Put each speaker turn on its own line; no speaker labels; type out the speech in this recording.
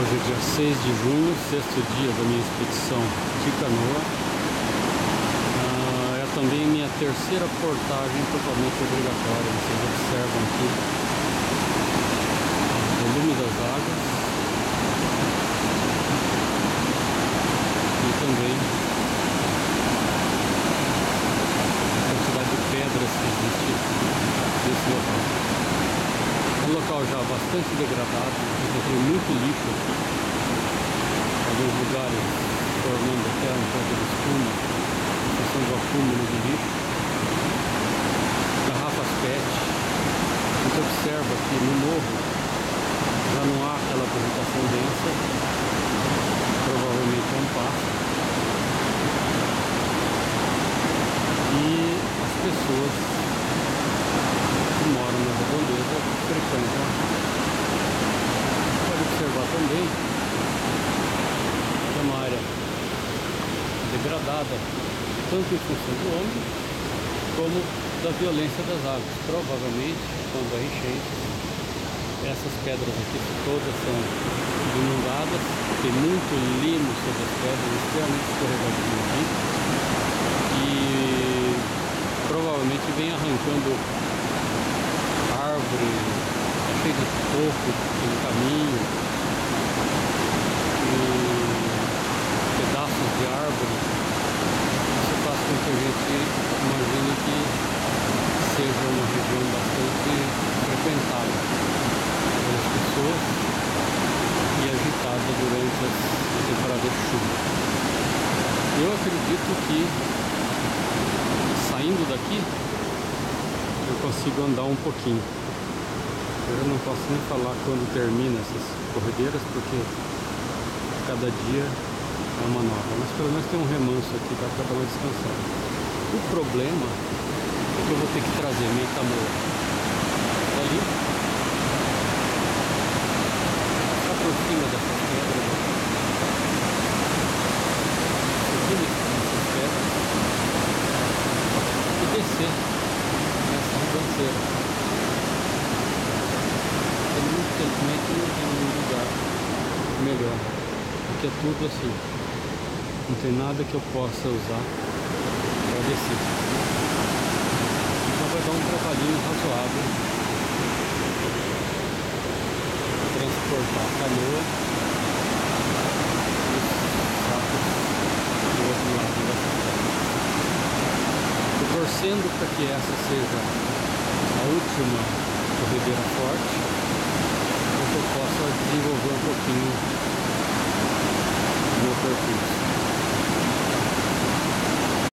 Hoje é dia 6 de junho, sexto dia da minha expedição de canoa. É também minha terceira portagem totalmente obrigatória. Vocês observam aqui o volume das águas e também a quantidade de pedras que existe nesse local. Um local já bastante degradado, encontrei muito lixo aqui, alguns lugares formando até um pouco de espuma, questão do acúmulo de lixo, garrafas PET. A gente observa que no morro já não há aquela vegetação densa, provavelmente é um pasto, e as pessoas que moram na redondeza frequentam. Pode observar também que é uma área degradada, tanto em função do homem como da violência das águas. Provavelmente, quando há enchentes, essas pedras aqui todas são inundadas, tem muito limo sobre as pedras, extremamente escorregadio aqui, e provavelmente vem arrancando árvore, tá cheio de toco pelo caminho, e pedaços de árvore. Isso faz com que a gente imagine que seja uma região bastante frequentada pelas pessoas e agitada durante a temporada de chuva. Eu acredito que saindo daqui eu consigo andar um pouquinho. Eu não posso nem falar quando termina essas corredeiras, porque cada dia é uma nova. Mas pelo menos tem um remanso aqui para dar uma descansada. O problema é que eu vou ter que trazer minha canoa dali, passar por cima dessas pedras aqui, subir nessas pedras e descer nessa ribanceira. Infelizmente não tem um lugar melhor, porque é tudo assim, não tem nada que eu possa usar para descer. Então vai dar um trabalhinho razoável transportar a canoa e os sacos do outro lado dessa pedra. Estou torcendo para que essa seja a última corredeira forte,